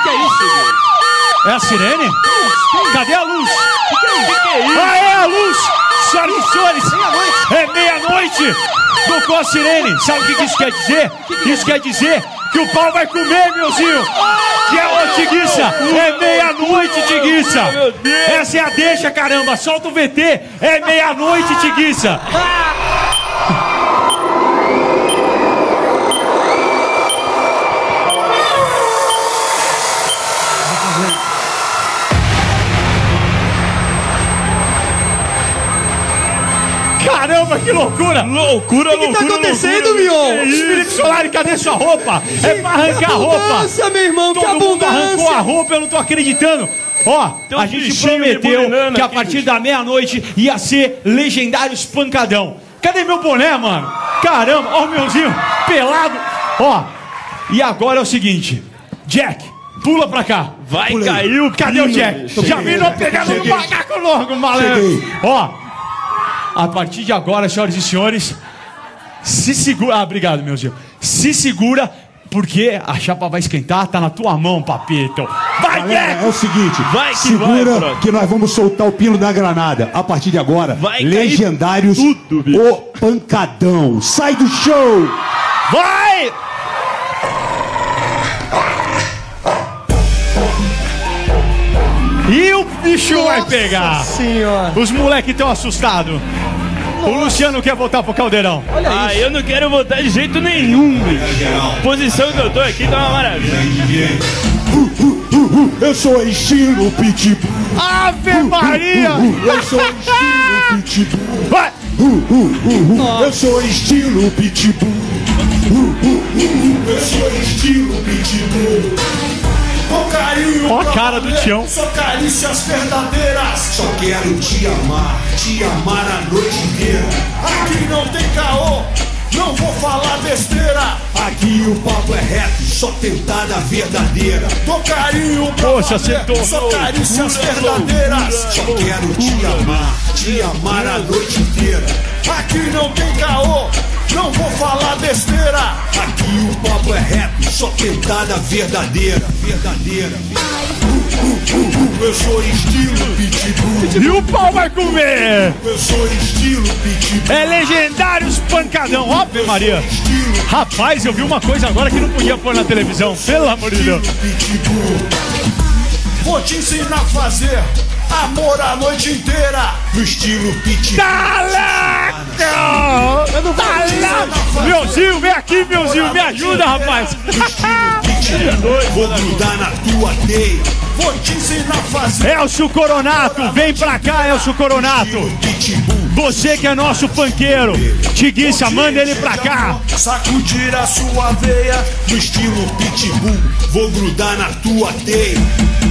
que é isso, Gui? É a sirene? Cadê a luz? Que é isso? Ah, é a luz! Senhoras e senhores, é meia-noite! Tocou a sirene. Sabe o que isso quer dizer? Isso quer dizer que o pau vai comer, meuzinho! Que é o Tiguiça! É meia-noite, Tiguiça! Essa é a deixa, caramba! Solta o VT! É meia-noite, Tiguiça! Caramba, que loucura! Loucura, O que tá acontecendo, Mion? Espírito Solar, cadê sua roupa? É pra arrancar a roupa! Nossa, meu irmão, que Todo mundo abundância! arrancou a roupa, eu não tô acreditando! Ó, a gente prometeu que a partir da meia-noite ia ser Legendários Pancadão. Cadê meu boné, mano? Caramba, ó o meuzinho, pelado. Ó, e agora é o seguinte, Jack, pula pra cá. Vai cair o Cadê o Jack? Já viram pegando no macaco logo, malandro. Ó, a partir de agora, senhoras e senhores, se segura. Ah, obrigado, meuzinho. Se segura, porque a chapa vai esquentar, tá na tua mão, papito. Vai, Jack! É o seguinte, Vai que segura vai, que nós vamos soltar o pino da granada. A partir de agora, Vai Legendários, cair tudo, bicho. o Pancadão. Sai do show! Vai! E o bicho vai pegar. Senhora. Os moleques estão assustados. O Luciano quer voltar pro caldeirão. Olha Ah, isso. eu não quero votar de jeito nenhum, bicho. Posição que eu tô aqui tá uma maravilha. Eu sou estilo Pitbull. Ave Maria! Eu sou estilo Pitbull. Vai! Eu sou estilo Pitbull. Eu sou estilo Pitbull. Com carinho, Ó a cara do Tião. só carícias verdadeiras. Só quero te amar a noite inteira. Aqui não tem caô, não vou falar besteira. Aqui o papo é reto, só tentada verdadeira. Dou carinho pra Poxa, valer, acertou. só carícias verdadeiras. Só quero te amar a noite inteira. Aqui não tem caô, não vou falar besteira. Aqui o papo é reto, só tentada verdadeira. Eu sou estilo Pitbull. E o pau vai comer! Eu sou estilo Pitbull. É Legendários Pancadão, Ave Maria! Estilo Rapaz, eu vi uma coisa agora que não podia pôr na televisão, pelo amor de Deus! Pitbull. Vou te ensinar a fazer amor a noite inteira. No estilo Pitbull. Tá louco! Eu não vou te ensinar a fazer. Meuzinho, vem aqui, meuzinho, me ajuda, rapaz! Vou grudar na tua teia. Vou te ensinar a fazer Elcio Coronato, vem pra cá, Elcio Coronato! Pitbull. Você que é nosso funkeiro, Tiguiça, manda ele pra cá! Sacudir a sua veia. No estilo Pitbull. Vou grudar na tua teia.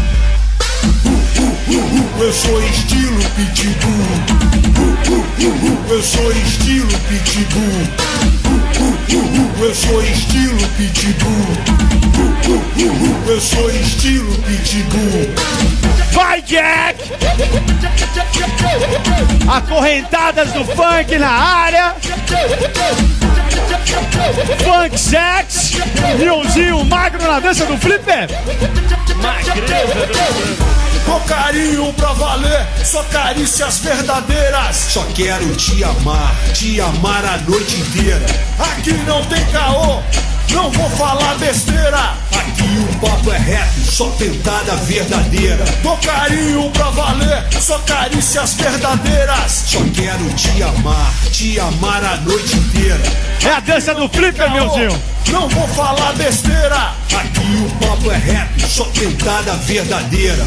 Eu sou estilo Pitbull. Eu sou estilo Pitbull. Eu sou estilo Pitbull. Eu sou estilo Pitbull. Vai, Jack! Acorrentadas do funk na área. Funk sex. Mionzinho magro na dança do flipper. Com carinho pra valer, só carícias verdadeiras. Só quero te amar a noite inteira. Aqui não tem caô, não vou falar besteira. Aqui o papo é reto, só tentada verdadeira. Dou carinho pra valer, só carícias verdadeiras. Só quero te amar a noite inteira. É a dança do flipper, meuzinho. Não vou falar besteira. Aqui o papo é reto, só tentada verdadeira.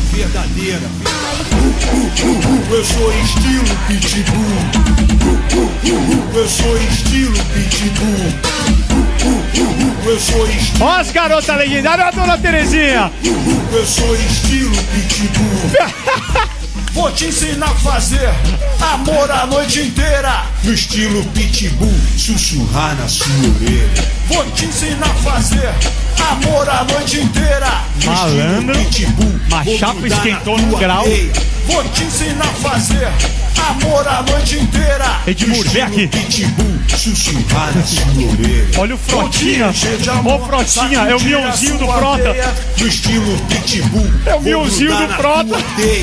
Eu sou estilo Pitbull. Eu sou estilo Pitbull. Eu sou estilo. Ó as garotas legendárias, ó a dona Terezinha. Eu sou estilo Pitbull. Vou te ensinar a fazer amor a noite inteira. No estilo Pitbull, sussurrar na sua orelha. Vou te ensinar a fazer amor a noite inteira. No Malandro, estilo Pitbull, uma vou chapa grudar esquentou na no tua grau. teia. Vou te ensinar a fazer amor a noite inteira. Edmur, vem aqui. Pitbull, sussurrada sem orelha. Olha o Frotinha. Ó o Frotinha, é o Mionzinho do Frota. No estilo Pitbull. É o Mionzinho do Frota.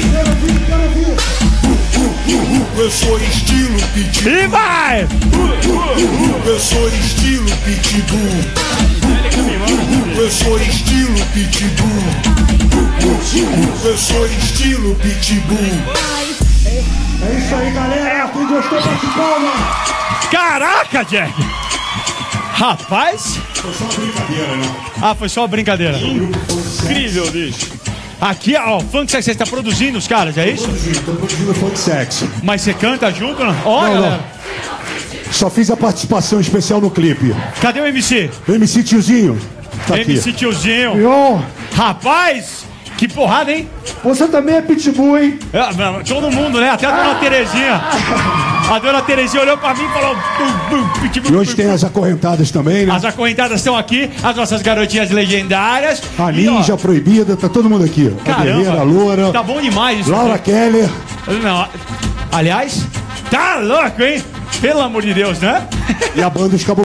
Eu sou estilo Pitbull. E vai! Eu sou estilo Pitbull. Eu sou estilo Pitbull. Eu sou estilo Pitbull. É isso aí, galera. Quem gostou, bate palma. Caraca, Jack! Rapaz! Foi só uma brincadeira, né? Ah, foi só uma brincadeira. Incrível, bicho. Aqui, ó, o Funk Sexy, você tá produzindo os caras, é isso? Tô produzindo funk sexy. Mas você canta junto, não? Ó, Não, galera. não. Só fiz a participação especial no clipe. Cadê o MC? MC Tiozinho. Tá aqui. MC Tiozinho. Mion, Rapaz, que porrada, hein? você também é pitbull, hein? Todo mundo, né? Até a dona Terezinha. A dona Terezinha olhou pra mim e falou... E hoje tem as acorrentadas também, né? As acorrentadas estão aqui, as nossas garotinhas legendárias. A E, ó, Ninja Proibida, tá todo mundo aqui. A caramba, Guerreira, a Loura, tá bom demais isso. Laura Keller. Não, aliás, tá louco, hein? Pelo amor de Deus, né? E a banda Os Caboclos.